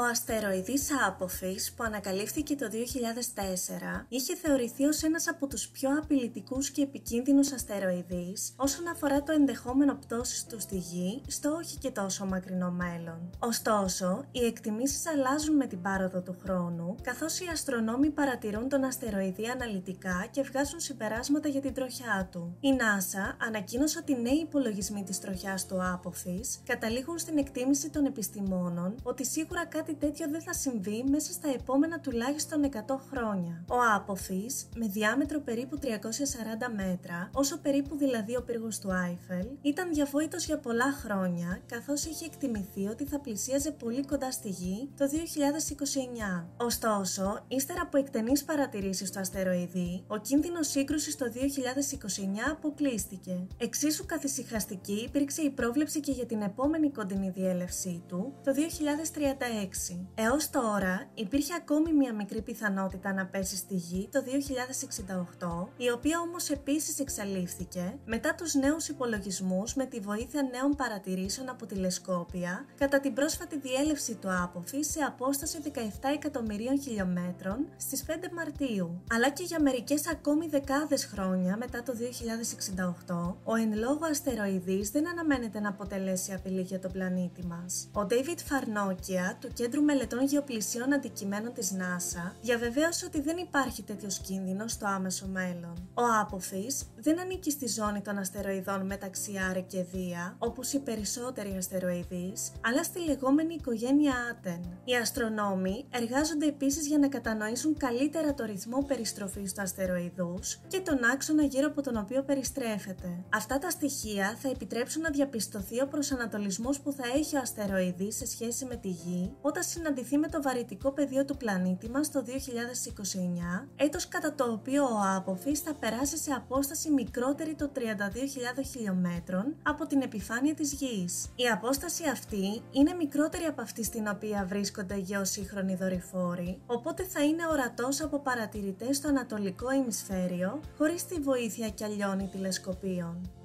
Ο αστεροειδής Άποφης, που ανακαλύφθηκε το 2004, είχε θεωρηθεί ως ένας από τους πιο απειλητικούς και επικίνδυνους αστεροειδείς όσον αφορά το ενδεχόμενο πτώσης του στη Γη στο όχι και τόσο μακρινό μέλλον. Ωστόσο, οι εκτιμήσεις αλλάζουν με την πάροδο του χρόνου, καθώς οι αστρονόμοι παρατηρούν τον αστεροειδή αναλυτικά και βγάζουν συμπεράσματα για την τροχιά του. Η NASA ανακοίνωσε ότι νέοι υπολογισμοί της τροχιάς του Άποφης καταλήγουν στην εκτίμηση των επιστημόνων ότι σίγουρα κάτι τέτοιο δεν θα συμβεί μέσα στα επόμενα τουλάχιστον 100 χρόνια. Ο Άποφης, με διάμετρο περίπου 340 μέτρα, όσο περίπου δηλαδή ο πύργος του Άιφελ, ήταν διαβόητος για πολλά χρόνια, καθώς είχε εκτιμηθεί ότι θα πλησίαζε πολύ κοντά στη Γη το 2029. Ωστόσο, ύστερα από εκτενείς παρατηρήσεις του αστεροειδή, ο κίνδυνος σύγκρουσης το 2029 αποκλείστηκε. Εξίσου καθησυχαστική υπήρξε η πρόβλεψη και για την επόμενη κοντινή διέλευσή του, το 2036. Έως τώρα, υπήρχε ακόμη μια μικρή πιθανότητα να πέσει στη Γη το 2068, η οποία όμως επίσης εξαλείφθηκε μετά τους νέους υπολογισμούς με τη βοήθεια νέων παρατηρήσεων από τηλεσκόπια κατά την πρόσφατη διέλευση του Άποφη σε απόσταση 17 εκατομμυρίων χιλιόμετρων στις 5 Μαρτίου. Αλλά και για μερικές ακόμη δεκάδες χρόνια μετά το 2068, ο εν λόγω αστεροειδής δεν αναμένεται να αποτελέσει απειλή για τον πλανήτη μας. Ο David Farnokia του Κέντρου Μελετών Γεωπλησίων Αντικειμένων της NASA διαβεβαίωσε ότι δεν υπάρχει τέτοιος κίνδυνος στο άμεσο μέλλον. Ο Άποφης δεν ανήκει στη ζώνη των αστεροειδών μεταξύ Άρε και Δία, όπως οι περισσότεροι αστεροειδείς, αλλά στη λεγόμενη οικογένεια Άτεν. Οι αστρονόμοι εργάζονται επίσης για να κατανοήσουν καλύτερα το ρυθμό περιστροφής του αστεροειδούς και τον άξονα γύρω από τον οποίο περιστρέφεται. Αυτά τα στοιχεία θα επιτρέψουν να διαπιστωθεί ο προσανατολισμός που θα έχει ο αστεροειδής σε σχέση με τη Γη όταν συναντηθεί με το βαρυτικό πεδίο του πλανήτη μας το 2029, έτος κατά το οποίο ο Άποφης θα περάσει σε απόσταση μικρότερη των 32.000 χιλιόμετρων από την επιφάνεια της Γης. Η απόσταση αυτή είναι μικρότερη από αυτή στην οποία βρίσκονται γεωσύγχρονοι δορυφόροι, οπότε θα είναι ορατός από παρατηρητές στο ανατολικό ημισφαίριο χωρίς τη βοήθεια κι αλλιών τηλεσκοπίων.